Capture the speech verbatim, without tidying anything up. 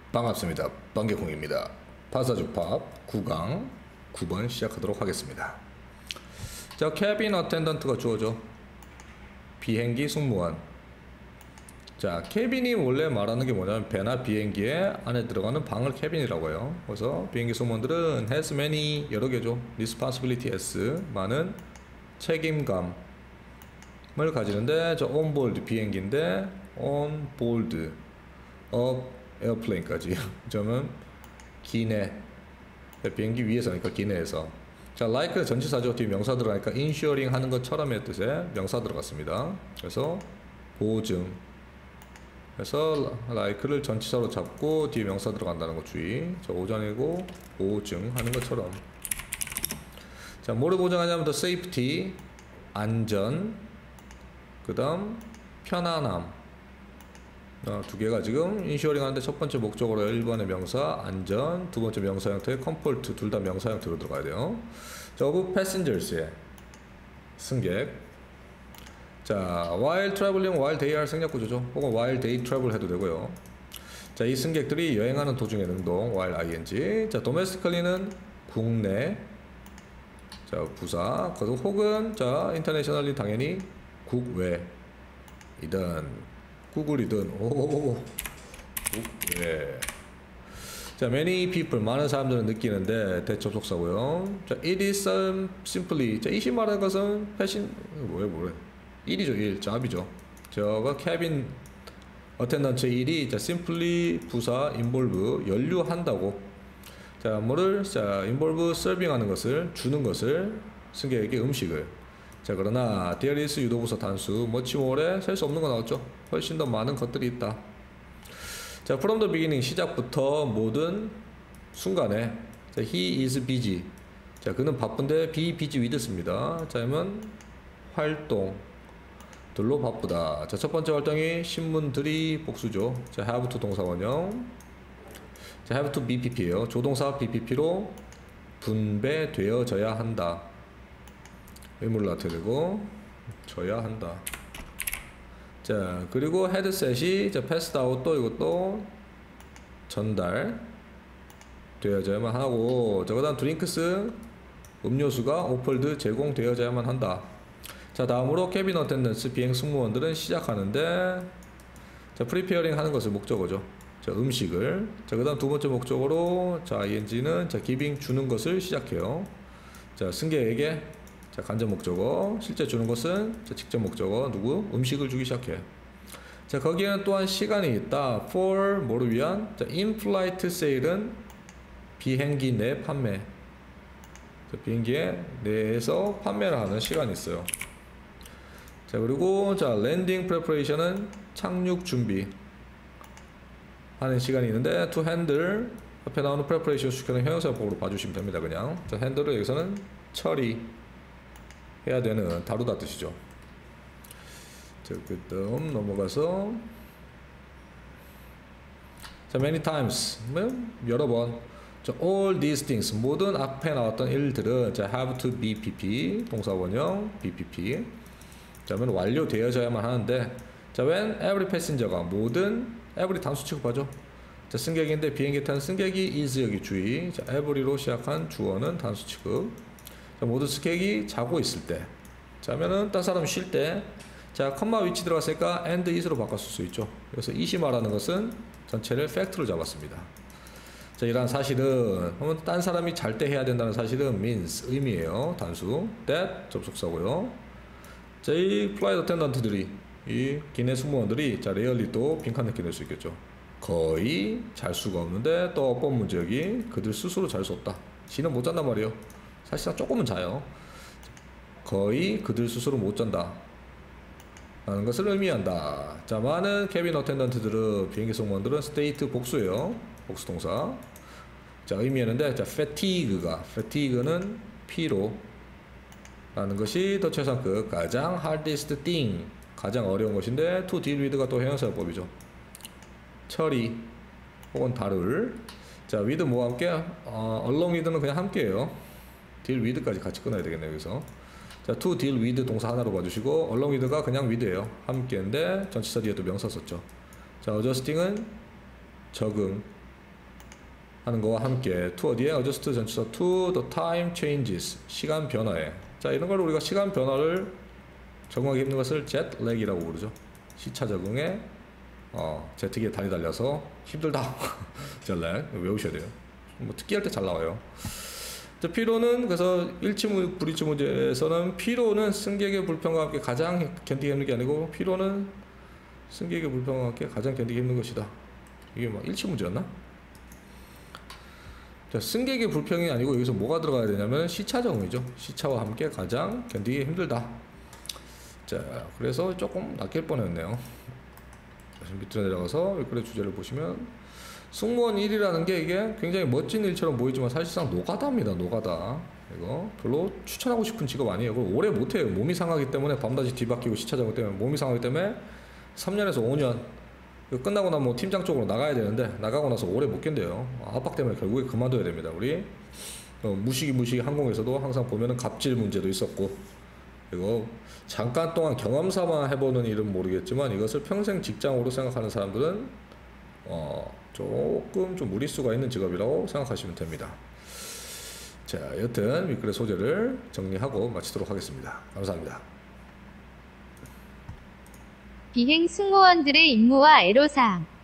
반갑습니다. 번개콩입니다. 파사주팝 구 강 구 번 시작하도록 하겠습니다. 자, 캐빈 어텐던트가 주어져. 비행기 승무원. 자, 캐빈이 원래 말하는 게 뭐냐면 배나 비행기에 안에 들어가는 방을 캐빈이라고 해요. 그래서 비행기 승무원들은 has many 여러 개죠. responsibility has 많은 책임감을 가지는데, 저 onboard 비행기인데 on board of airplane까지 점은 기내 비행기 위에서니까 기내에서. 자, like는 전치사죠. 뒤에 명사 들어가니까 insuring 하는 것처럼의 뜻의 명사 들어갔습니다. 그래서 보증. 그래서 like를 전치사로 잡고 뒤에 명사 들어간다는 거 주의. 자, 오전이고 보증 하는 것처럼. 자, 뭐를 보장하냐면 the safety 안전, 그 다음 편안함. 어, 두 개가 지금 인슈어링 하는데 첫 번째 목적어로 일 번의 명사 안전, 두 번째 명사 형태의 컴포트, 둘 다 명사 형태로 들어가야 돼요. 자, of passengers의 승객. 자, while traveling, while they are 생략 구조죠. 혹은 while they travel 해도 되고요. 자, 이 승객들이 여행하는 도중의 능동 while ing. 자, domestically는 국내. 자, 부사. 그리고 혹은 자, internationally 당연히 국외이든 구글이든 오오오 국외. 자, many people 많은 사람들은 느끼는데 대접속사고요. 자, it is simply. 자, 이시 말하는 것은 패신 뭐야 뭐래 일이죠. 일 잡이죠. 저거 캐빈 어텐던트 일이 자 simply 부사 involve 연루한다고. 자, 뭐를 자 involve serving 하는 것을 주는 것을 승객에게 음식을. 자, 그러나 there is 유도부사 단수 much more에 셀 수 없는 거 나왔죠. 훨씬 더 많은 것들이 있다. 자, from the beginning 시작부터 모든 순간에 자, he is busy. 자, 그는 바쁜데 be busy with 씁니다. 자, 그러면 활동 들로 바쁘다. 자, 첫 번째 활동이 신문들이 복수죠. 자, have to 동사 원형. 자, have to 비피피예요. 조동사 비피피로 분배되어져야 한다. 의물로 나타내고 져야 한다. 자, 그리고 헤드셋이 자, 패스드 아웃 또 이것도 전달 되어져야만 하고. 자, 그 다음 드링크스 음료수가 오펄드 제공되어져야만 한다. 자, 다음으로 캐빈 어텐던스 비행 승무원들은 시작하는데 자, 프리페어링 하는 것을 목적어죠. 자, 음식을. 자, 그 다음 두 번째 목적어로 자, ing는 자, 기빙 주는 것을 시작해요. 자, 승객에게 자, 간접 목적어. 실제 주는 것은 자, 직접 목적어 누구? 음식을 주기 시작해. 자, 거기에는 또한 시간이 있다. for 뭐를 위한? 자, in-flight sale은 비행기 내 판매. 자, 비행기에 내에서 판매를 하는 시간이 있어요. 자, 그리고 자, landing preparation은 착륙 준비 하는 시간이 있는데 to handle 앞에 나오는 preparation 시켜는 형용사법으로 봐주시면 됩니다. 그냥 자, handle을 여기서는 처리 해야 되는 다루다 뜻이죠. 자, 그 다음 넘어가서 자, many times 여러 번. 자, all these things 모든 앞에 나왔던 일들은 자, have to be pp 동사 원형 bpp. 자, 그러면 완료되어져야만 하는데 자, when every passenger가 모든 every 단수 취급하죠. 자, 승객인데 비행기 타는 승객이 is 여기 주의. 자, every로 시작한 주어는 단수 취급. 자, 모든 승객이 자고 있을 때. 자, 하면은 딴 사람 쉴 때. 자, 컴마 위치 들어갔으니까 and is로 바꿨을 수 있죠. 그래서 이시 말하는 것은 전체를 팩트로 잡았습니다. 자, 이러한 사실은 딴 사람이 잘 때 해야 된다는 사실은 means 의미예요. 단수 that 접속사고요. 자, 이 플라이트 어텐던트들이 이 기내 승무원들이 자, 레얼리 또 빈칸 느끼 낼 수 있겠죠. 거의 잘 수가 없는데 또 어법 문제 여기 그들 스스로 잘 수 없다. 지는 못 잔단 말이에요. 사실상 조금은 자요. 거의 그들 스스로 못 잔다 라는 것을 의미한다. 자, 많은 캐빈 어텐던트들은 비행기 승무원들은 스테이트 복수예요. 복수 동사. 자, 의미했는데 자, fatigue가 fatigue는 피로 라는 것이 더 최상급 가장 hardest thing 가장 어려운 것인데 to deal with가 또 형용사법이죠. 처리 혹은 다룰. 자, with 뭐와 함께 어, along with는 그냥 함께예요. deal with까지 같이 끊어야 되겠네요. 여기서 자, to deal with 동사 하나로 봐주시고 along with가 그냥 with예요. 함께인데 전치사 뒤에 또 명사 썼죠. 자, adjusting은 적응 하는 거와 함께 to 어디에 adjust 전치사 to the time changes 시간 변화에 자 이런 걸 우리가 시간 변화를 적응하기 힘든 것을 jet lag이라고 부르죠. 시차 적응에 어, 제트기에 다리 달려서 힘들다. jet lag 외우셔야 돼요. 뭐 특기할 때 잘 나와요. 자, 피로는 그래서 일치 불일치 문제에서는 피로는 승객의 불편과 함께 가장 견디기 힘든 게 아니고 피로는 승객의 불편과 함께 가장 견디기 힘든 것이다. 이게 뭐 일치 문제였나? 자, 승객의 불평이 아니고 여기서 뭐가 들어가야 되냐면 시차 적응이죠. 시차와 함께 가장 견디기 힘들다. 자, 그래서 조금 낚일 뻔했네요. 밑으로 내려가서 그래 주제를 보시면 승무원 일이라는 게 이게 굉장히 멋진 일처럼 보이지만 사실상 노가다입니다. 노가다. 이거 별로 추천하고 싶은 직업 아니에요. 그걸 오래 못해요. 몸이 상하기 때문에 밤낮이 뒤바뀌고 시차 적응 때문에 몸이 상하기 때문에 삼 년에서 오 년 끝나고 나면 뭐 팀장 쪽으로 나가야 되는데 나가고 나서 오래 못 견뎌요. 압박 때문에 결국에 그만둬야 됩니다. 우리 어, 무식이 무식이 항공에서도 항상 보면은 갑질 문제도 있었고 이거 잠깐 동안 경험 삼아 해보는 일은 모르겠지만 이것을 평생 직장으로 생각하는 사람들은 어, 조금 좀 무리수가 있는 직업이라고 생각하시면 됩니다. 자, 여튼 밑글의 소재를 정리하고 마치도록 하겠습니다. 감사합니다. 비행 승무원들의 임무와 애로사항